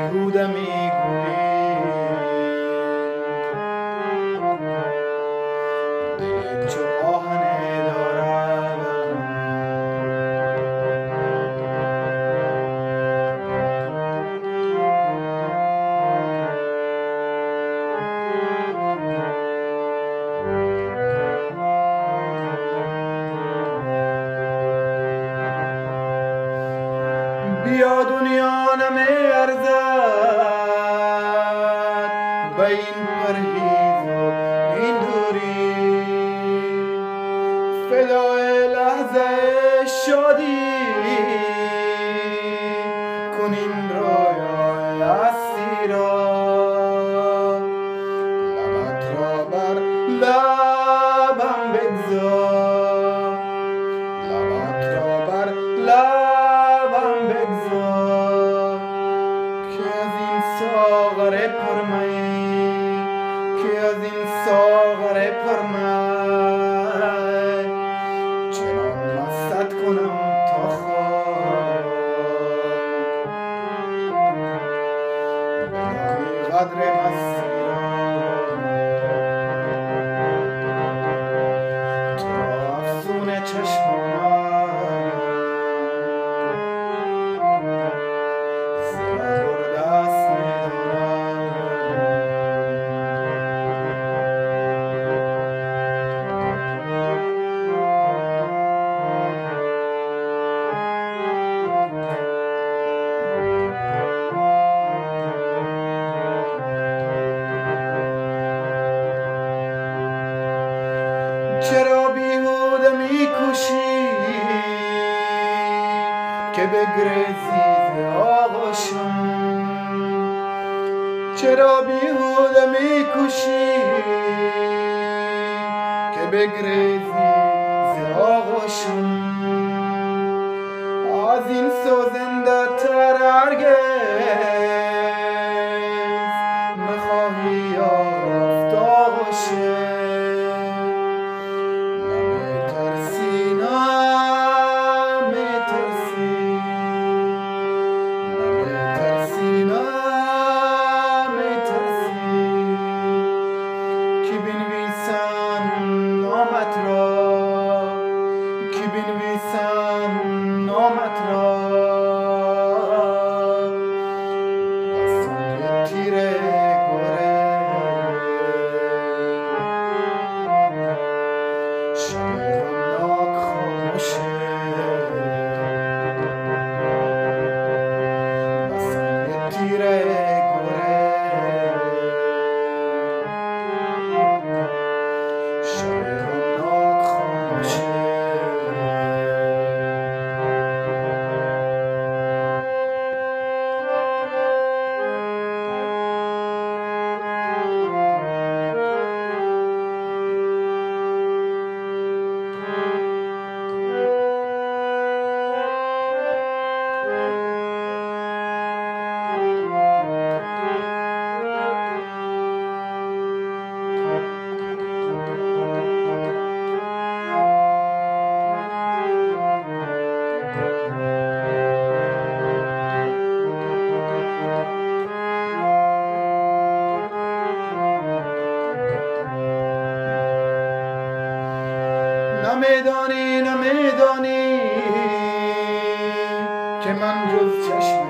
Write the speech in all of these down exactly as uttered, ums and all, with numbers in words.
بیهوده میگویی دل چو آهن دارد بیا دنیا نمیارزد به این پرهیز و این دوری فدای لحظه شادی کن این رویای هستی را لبت را بر لبم بگذار لبت را بر لبم بگذار که از این ساغر پرمی که از این ساغر پرمی چنان مست کنم تا خواب بدانی قدر مستی را تو را افسون چشمانم چرا بیهوده میکوشی که بگریزی ز آغوشم چرا بیهوده میکوشی که بگریزی ز آغوشم از این سوزنده تر هرگز نخواهی یافت آغوشه کی بنویسم نامت را از سوی تیر گره شب غمناک خاموشه از سوی تیر گره شب غمناک خاموشه نمیدانی نمیدانی که من جز چشم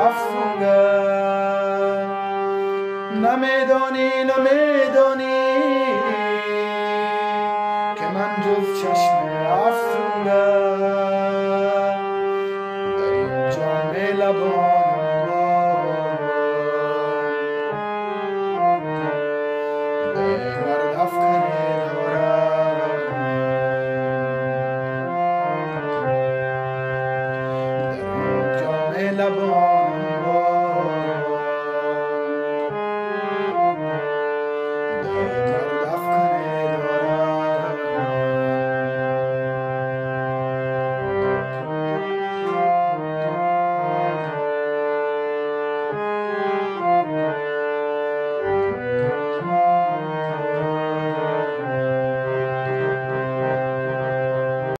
افسونگر نمیدانی نمیدانی که من جز چشم افسونگر در این جام لبانم بگرد افکنه لبانم